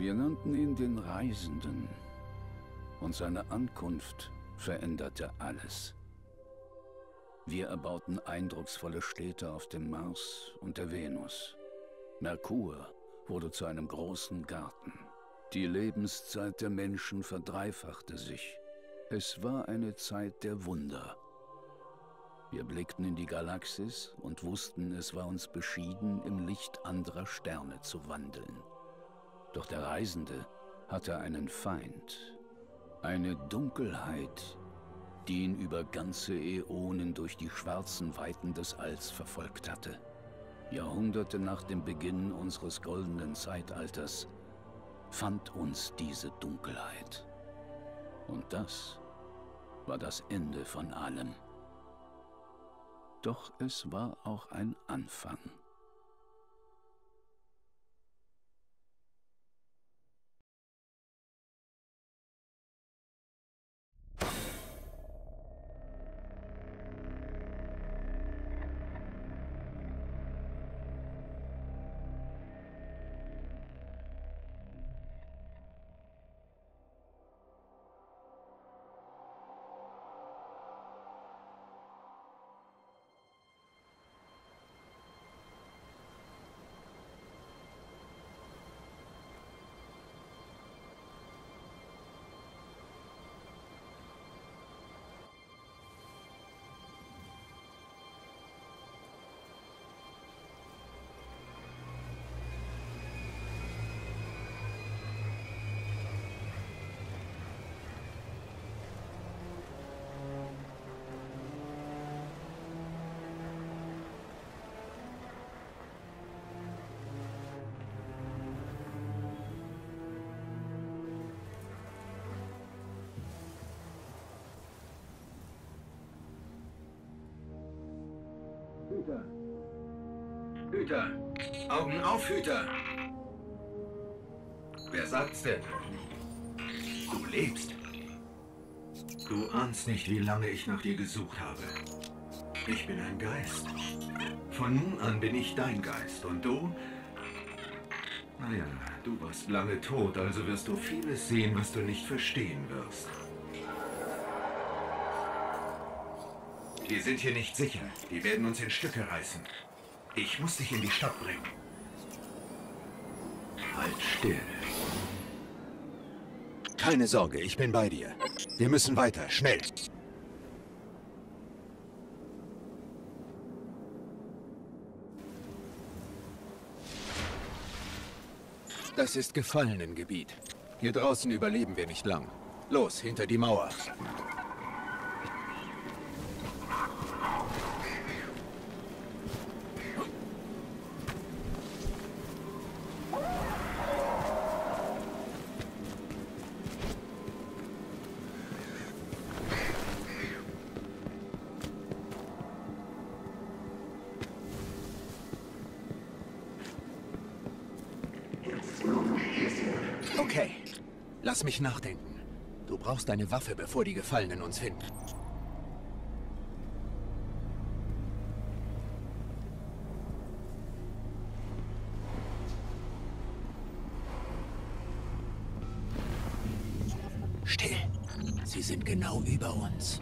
Wir nannten ihn den Reisenden. Und seine Ankunft veränderte alles. Wir erbauten eindrucksvolle Städte auf dem Mars und der Venus. Merkur wurde zu einem großen Garten. Die Lebenszeit der Menschen verdreifachte sich. Es war eine Zeit der Wunder. Wir blickten in die Galaxis und wussten, es war uns beschieden, im Licht anderer Sterne zu wandeln. Doch der Reisende hatte einen Feind. Eine Dunkelheit, die ihn über ganze Äonen durch die schwarzen Weiten des Alls verfolgt hatte. Jahrhunderte nach dem Beginn unseres goldenen Zeitalters fand uns diese Dunkelheit. Und das war das Ende von allem. Doch es war auch ein Anfang. Hüter! Hüter! Augen auf, Hüter! Wer sagt's denn? Du lebst. Du ahnst nicht, wie lange ich nach dir gesucht habe. Ich bin ein Geist. Von nun an bin ich dein Geist. Und du? Naja, du warst lange tot, also wirst du vieles sehen, was du nicht verstehen wirst. Wir sind hier nicht sicher. Die werden uns in Stücke reißen. Ich muss dich in die Stadt bringen. Halt still. Keine Sorge, ich bin bei dir. Wir müssen weiter, schnell. Das ist Gefallenengebiet. Hier draußen überleben wir nicht lang. Los, hinter die Mauer. Okay, lass mich nachdenken. Du brauchst eine Waffe, bevor die Gefallenen uns finden. Still. Sie sind genau über uns.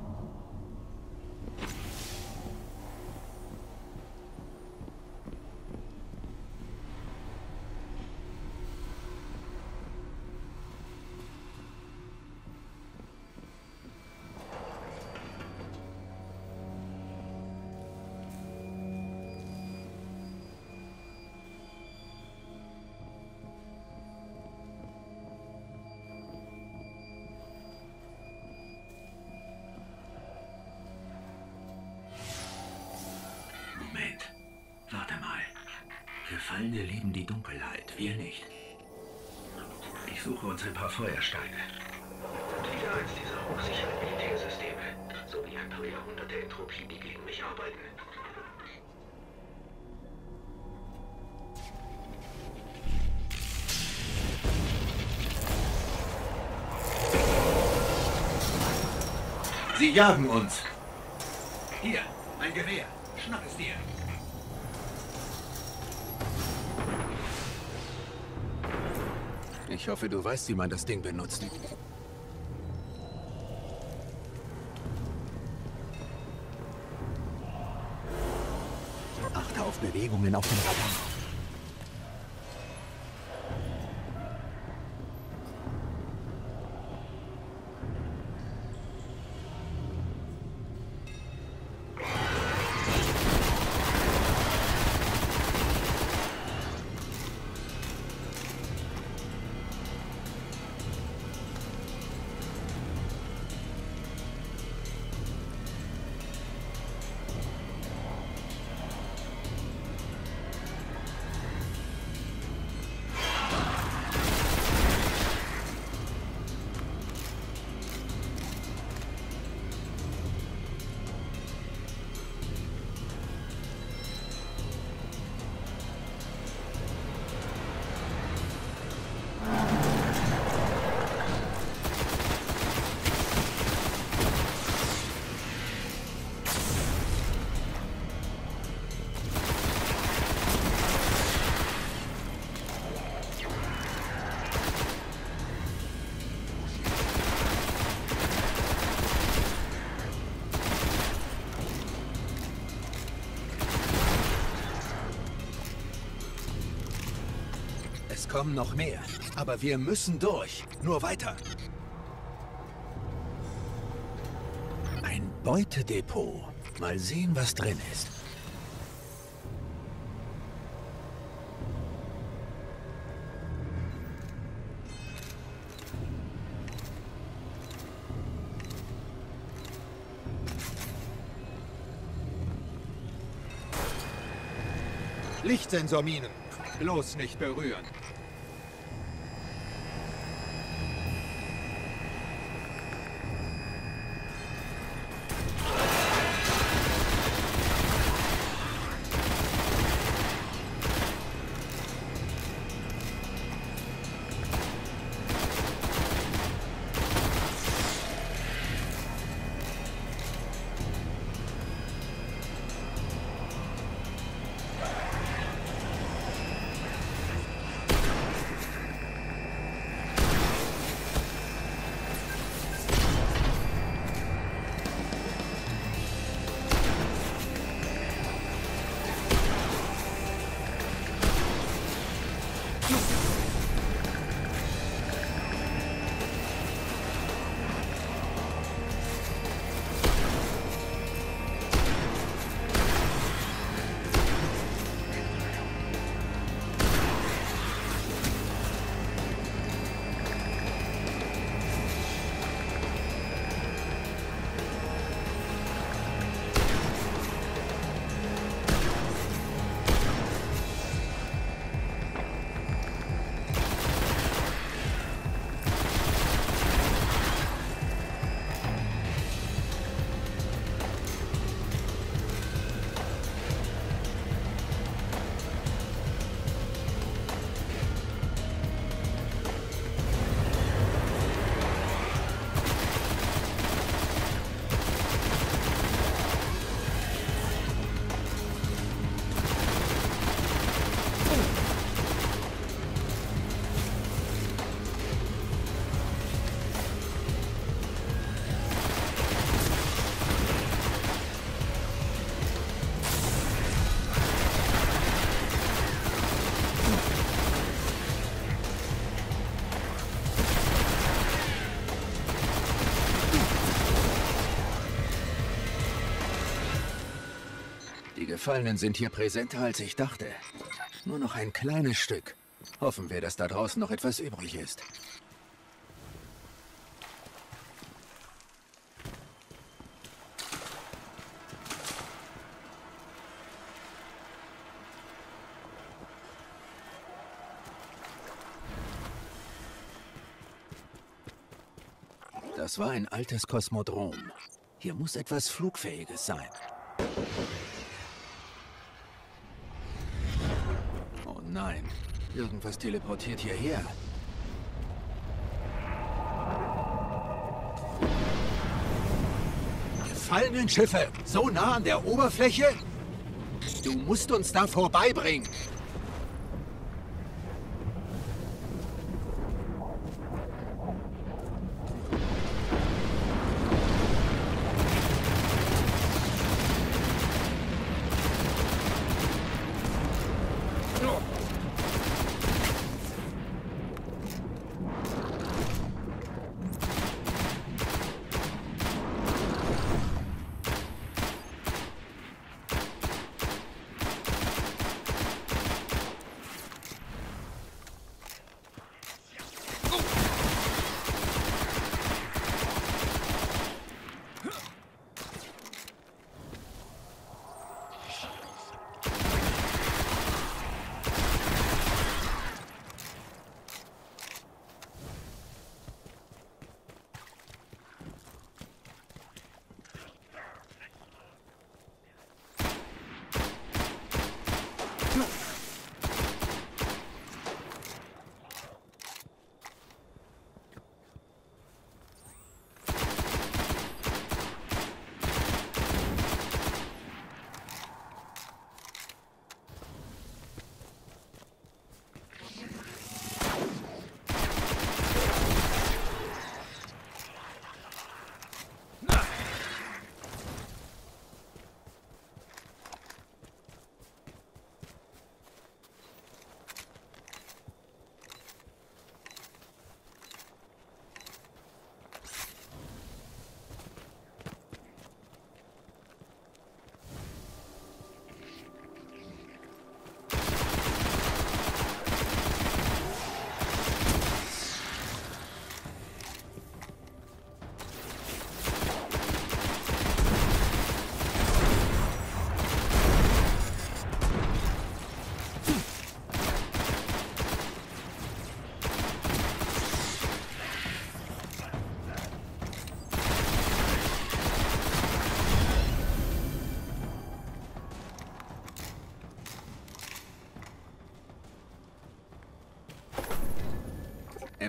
Moment. Warte mal. Gefallene lieben die Dunkelheit, wir nicht. Ich suche uns ein paar Feuersteine. Und wieder eins dieser hochsicheren Militärsysteme. Sowie ein paar Jahrhunderte Entropie, die gegen mich arbeiten. Sie jagen uns. Hier, ein Gewehr. Schnapp es dir. Ich hoffe, du weißt, wie man das Ding benutzt. Achte auf Bewegungen auf dem Radar. Es kommen noch mehr, aber wir müssen durch. Nur weiter. Ein Beutedepot. Mal sehen, was drin ist. Lichtsensorminen. Bloß nicht berühren. Die Gefallenen sind hier präsenter, als ich dachte. Nur noch ein kleines Stück. Hoffen wir, dass da draußen noch etwas übrig ist. Das war ein altes Kosmodrom. Hier muss etwas Flugfähiges sein. Oh nein, irgendwas teleportiert hierher. Gefallenen Schiffe, so nah an der Oberfläche? Du musst uns da vorbeibringen.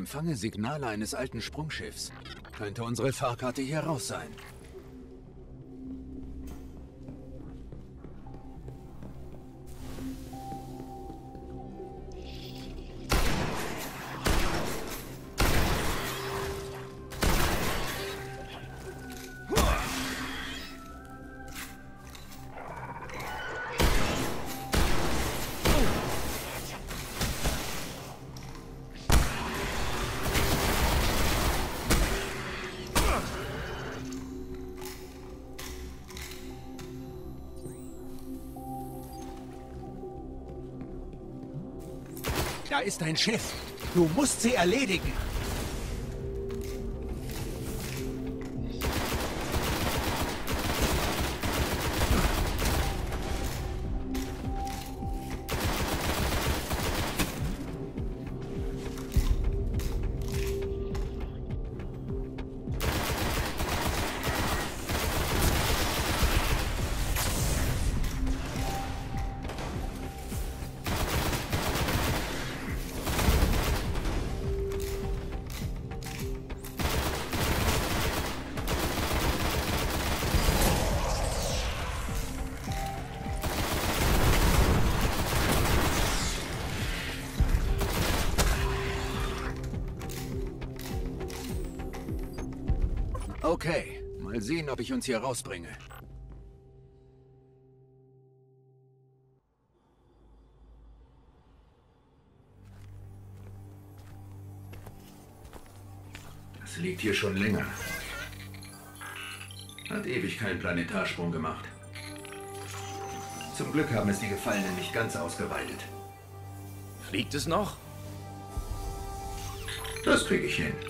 empfange Signale eines alten Sprungschiffs. Könnte unsere Fahrkarte hier raus sein. Da ist ein Schiff. Du musst sie erledigen. Okay, mal sehen, ob ich uns hier rausbringe. Das liegt hier schon länger. Hat ewig keinen Planetarsprung gemacht. Zum Glück haben es die Gefallenen nicht ganz ausgeweitet. Fliegt es noch? Das kriege ich hin.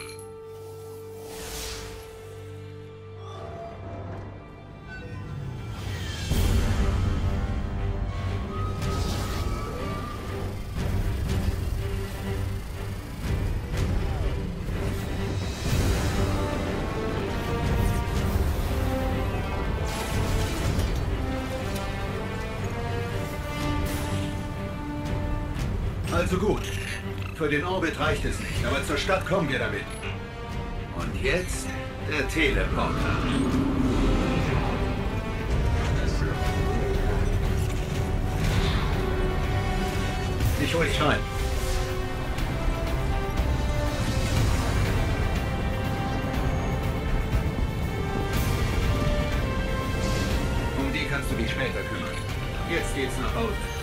Also gut. Für den Orbit reicht es nicht, aber zur Stadt kommen wir damit. Und jetzt der Teleporter. Ich hol dich rein. Um die kannst du dich später kümmern. Jetzt geht's nach Hause.